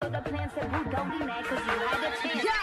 So the plan said, boo, don't be mad, cause you had a chance.